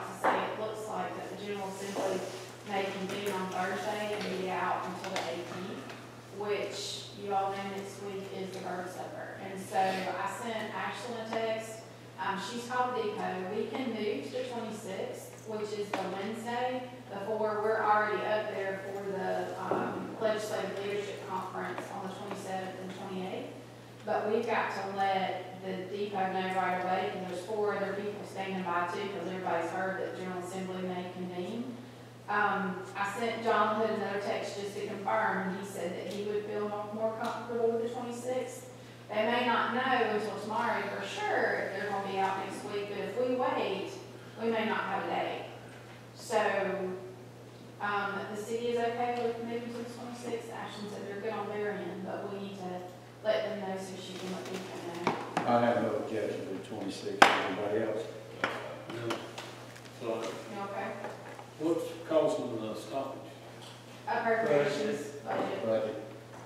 to say it looks like that the General Assembly may convene on Thursday and be out until the 18th, which you all know next week is the bird supper. And so I sent Ashley a text. She's called Depot. We can move to the 26th, which is the Wednesday before we're already up there for the Legislative Leadership Conference on the 27th and 28th. But we've got to let the depot know right away, and there's 4 other people standing by too, because everybody's heard that General Assembly may convene. I sent John Hood another text just to confirm, and he said that he would feel more comfortable with the 26th. They may not know until tomorrow for sure if they're going to be out next week, but if we wait, we may not have a date. So, the city is okay with moving to the 26th. Ashland said they're good on their end, but we need to let them know so she can let people know. I have no objection to the 26th. Anybody else? No. So, You okay? what's causing the stoppage? Appropriations budget. Budget.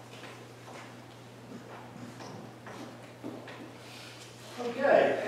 Okay.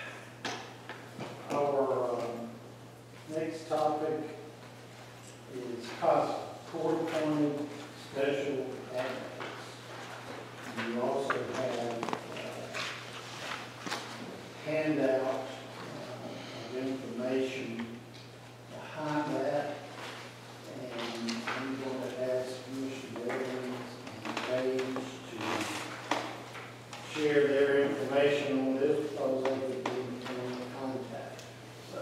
Our next topic is court-appointed special advocates. We also have a handout of information behind that. And I'm going to ask Commissioner Evans and Page to share their information on this because they would be in contact. So,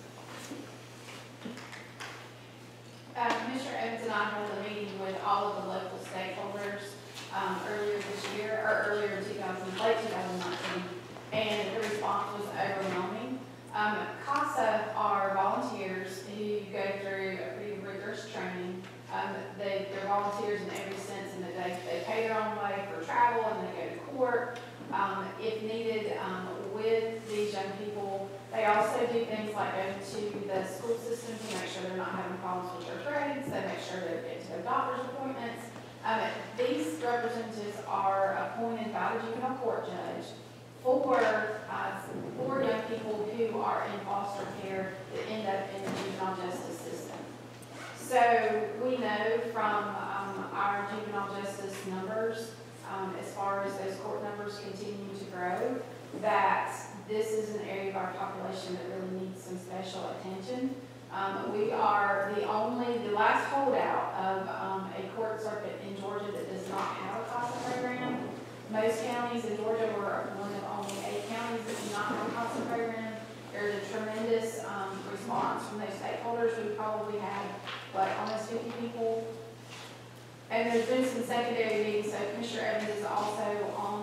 Commissioner Evans and I held a meeting with all of the local stakeholders earlier this year, or earlier in late 2019, and the response was overwhelming. CASA are volunteers who go through a pretty rigorous training. They're volunteers in every sense, and that they pay their own way for travel, and they go to court if needed with these young people. They also do things like go to the school system to make sure they're not having problems with their grades. They make sure they're getting to their doctor's appointments. These representatives are appointed by the juvenile court judge for young people who are in foster care that end up in the juvenile justice system. So we know from our juvenile justice numbers, as far as those court numbers continue to grow, that this is an area of our population that really needs some special attention. We are the last holdout of a court circuit in Georgia that does not have a CASA program. Most counties in Georgia were one of only 8 counties that do not have a CASA program. There's a tremendous response from those stakeholders. We probably had, almost 50 people. And there's been some secondary meetings, so Commissioner Evans is also on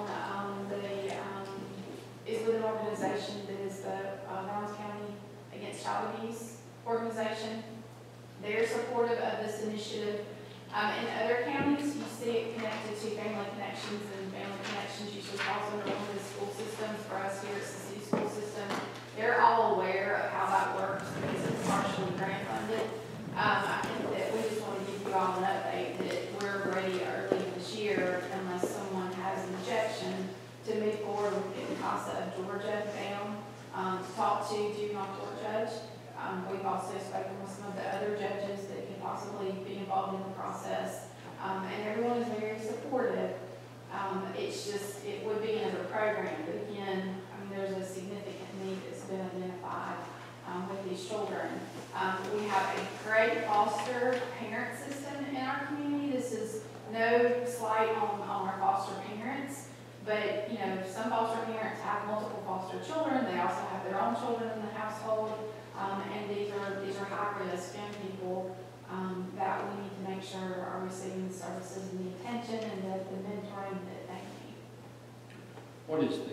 is with an organization that is the Rollins County Against Child Abuse organization. They're supportive of this initiative. In other counties, you see it connected to Family Connections, and Family Connections usually falls under one of the school systems. For us here, it's the city school system. They're all aware of how that works because it's partially grant funded. I think that we just want to give you all an update that we're ready early this year, unless someone has an objection, to move forward with getting CASA of Georgia down to talk to juvenile court judge. We've also spoken with some of the other judges that could possibly be involved in the process, and everyone is very supportive. It's just, it would be another program, but again, there's a significant need that's been identified with these children. We have a great foster parent system in our community. This is no slight on our foster parents, but some foster parents have multiple foster children. They also have their own children in the household, and these are high-risk young people that we need to make sure are receiving the services and the attention and the mentoring that they need. What is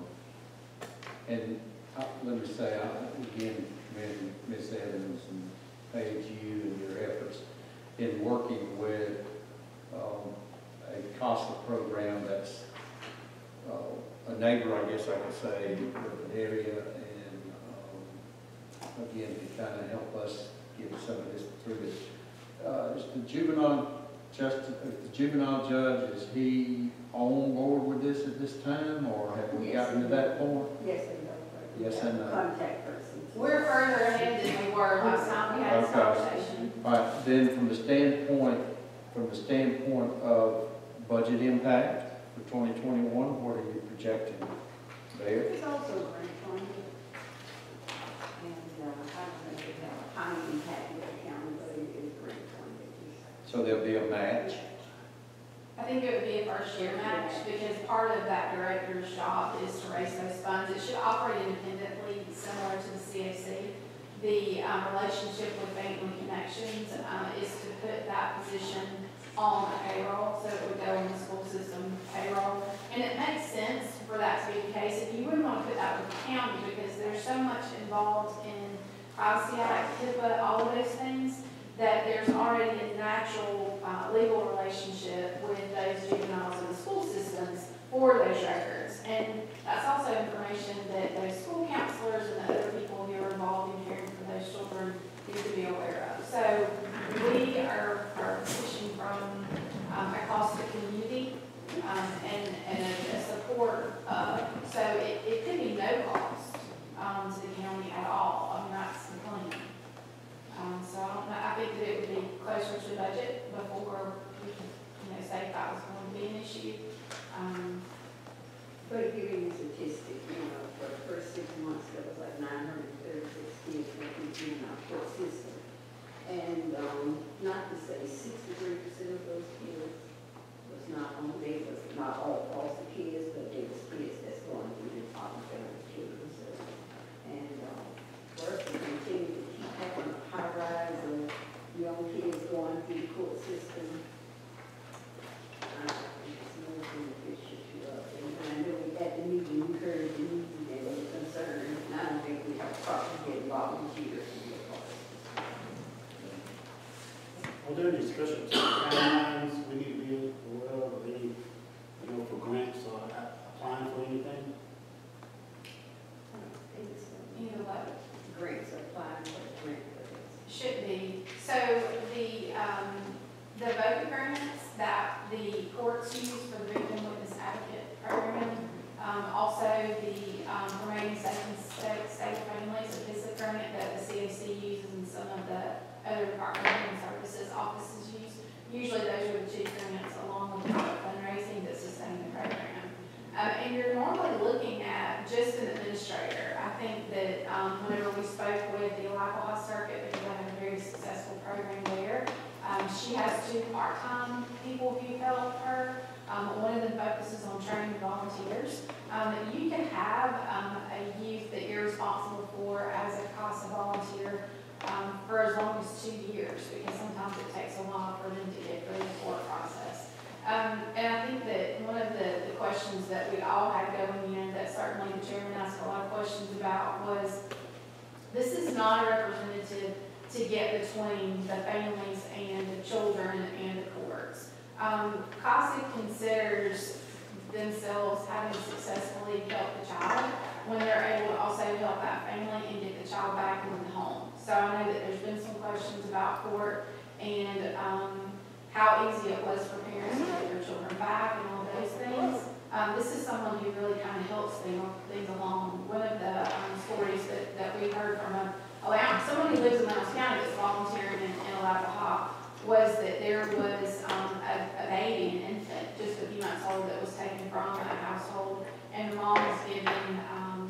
let me say, again, commend Ms. Evans and Paige, you and your efforts in working with a CASA program that's a neighbor, I guess I could say, with an area, and again, to kind of help us get some of this through this. Is the juvenile judge, is he on board with this at this time, or have we gotten to that point? Yes and no. Yes and no. Contact person. We're further ahead than we were last time we had this Okay. conversation. All right, then from the standpoint of budget impact for 2021, what are you projecting there? It's also grant funded. And, I don't think it has a tiny impact with the county, but it is grant funded. So there'll be a match? I think it would be a first year match, because part of that director's job is to raise those funds. It should operate independently, similar to the CFC. The relationship with Banking Connections is to put that position on the payroll, so it would go on the school system payroll. And it makes sense for that to be the case. If you wouldn't want to put that with the county, because there's so much involved in Privacy Act, HIPAA, all of those things, that there's already a natural legal relationship with those juveniles in the school systems for those records. And that's also information that those school counselors and the other people who are involved in caring for those children need to be aware of. So we are pushing from a cost to community and a support. So it could be no cost to the county at all. I mean, that's the plan. So I don't know, I think that it would be closer to budget before we could, say if that was going to be an issue. But giving you a statistic, for the first 6 months, there was like 936 kids working in our court system. And, not to say 63% of those kids was not all foster kids, but they was kids that's going through the Department of Family Children Services. And, for us to continue to keep having a high rise of young kids going through the court system, I think it's more beneficial to us. And I know we had the meeting, we heard the needs and the concern, and I don't think we have to probably get volunteers to be a part of this. Are there any special timelines we need to be aware of, any, for grants or applying for anything? I don't think so. Either way. Grants are applying for the grant for this. Should be. So the vote agreements that the courts use for the Victim Witness Advocate Program, also the Remaining Safe and Stable Families, a PISA grant that the CAC uses and some of the other Department of Human Services offices use. Usually those are the two grants along with the fundraising that sustain the program. And you're normally looking at just an administrator. I think that whenever we spoke with the Arapahoe Circuit, because I have a very successful program there, she has 2 part-time people who help her. One of them focuses on training volunteers. You can have a youth that you're responsible for as a CASA volunteer for as long as 2 years, because sometimes it takes a while for them to get through the court process. And I think that one of the questions that we all had going in, that certainly the chairman asked a lot of questions about, was this is not a representative to get between the families and the children and the courts. CASA considers themselves having successfully helped the child when they're able to also help that family and get the child back in the home. So I know that there's been some questions about court and how easy it was for parents to get their children back and all those things. This is someone who really kind of helps things along. One of the stories that we heard from someone who lives in Lowndes County that's volunteering in Arapahoe was that there was a baby, an infant, just a few months old, that was taken from a household, and the mom was given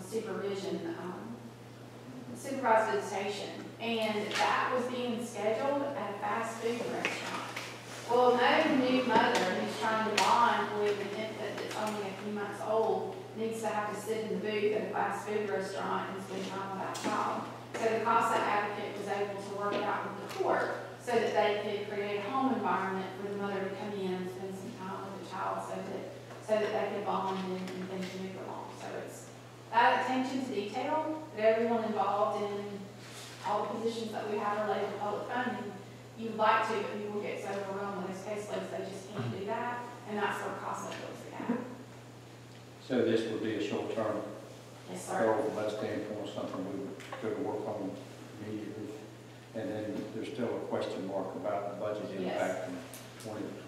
supervised visitation, and that was being scheduled at a fast food restaurant. Well, no new mother who's trying to bond with an infant that's only a few months old needs to have to sit in the booth at a fast food restaurant and spend time with that child. So the CASA advocate was able to work it out with the court so that they could create a home environment for the mother to come in and spend some time with the child so that they could bond and things move along. So it's that attention to detail that everyone involved in all the positions that we have related to public funding, you'd like to, but people get so overwhelmed with those caseloads, they just can't do that, and that's where CASA fills the gap. So this would be a short-term Yes, sir. goal from that standpoint, something we would go to work on immediately. And then there's still a question mark about the budget Yes. impact in 2021.